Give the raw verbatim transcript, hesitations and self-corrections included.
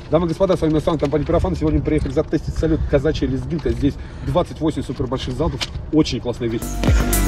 Дамы и господа, с вами Сан, компания Пирофан. Сегодня мы приехали затестить салют казачья лезгинка. Здесь двадцать восемь супер больших залпов. Очень классная вещь.